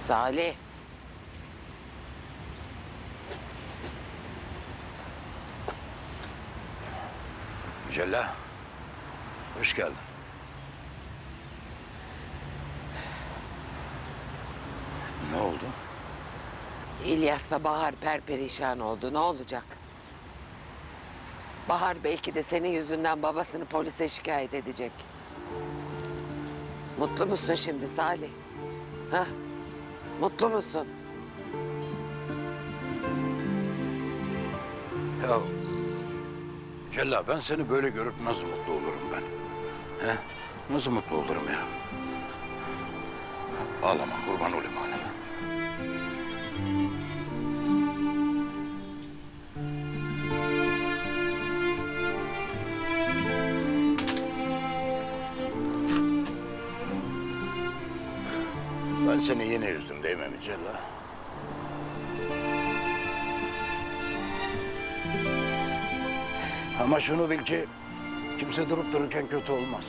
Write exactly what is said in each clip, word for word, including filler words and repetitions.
Salih. Mücella, hoş geldin. Ne oldu? İlyas'la Bahar perperişan oldu. Ne olacak? Bahar belki de senin yüzünden babasını polise şikayet edecek. Mutlu musun şimdi Salih? Hah? Mutlu musun? Ya Mücella, ben seni böyle görüp nasıl mutlu olurum ben? He? Nasıl mutlu olurum ya? Ağlama, kurban olayım ağlama. Ben seni yine üzdüm değil mi Mücella? Ama şunu bil ki kimse durup dururken kötü olmaz.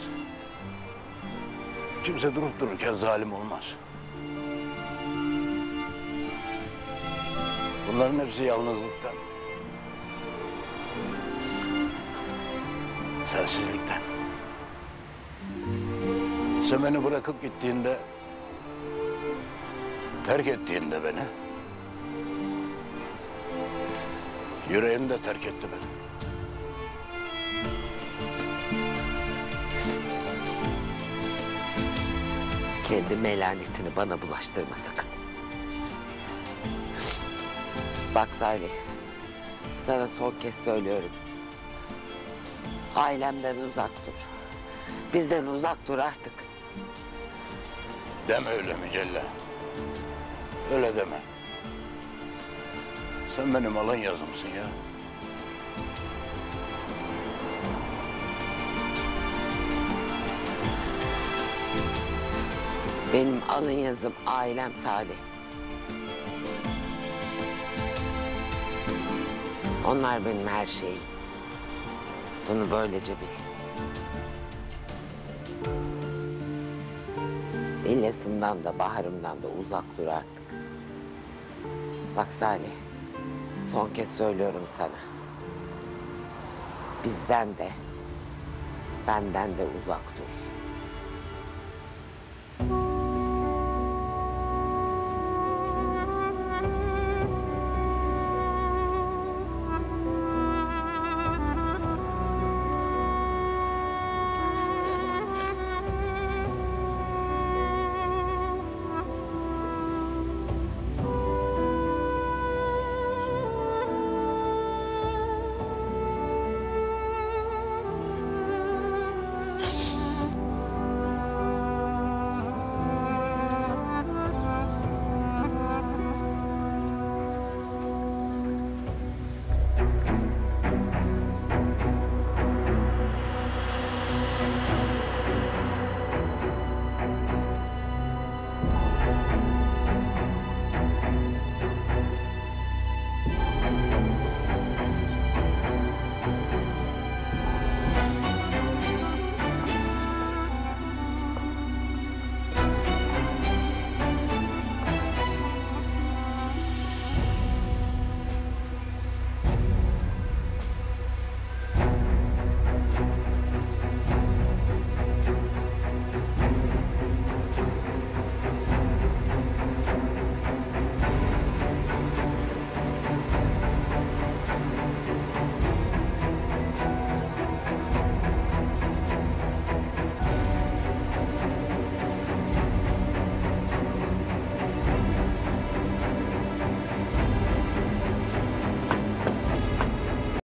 Kimse durup dururken zalim olmaz. Bunların hepsi yalnızlıktan. Sensizlikten. Sen beni bırakıp gittiğinde, terk ettiğinde beni, yüreğim de terk etti beni. Kendi melanetini bana bulaştırma sakın. Bak Salih, sana son kez söylüyorum. Ailemden uzak dur. Bizden uzak dur artık. Deme öyle Mücella. Öyle deme. Sen benim alın yazımsın ya. Benim alın yazım ailem Salih. Onlar benim her şeyim. Bunu böylece bil. İlyas'ımdan da Bahar'ımdan da uzak dur artık. Bak Salih, son kez söylüyorum sana. Bizden de, benden de uzak dur.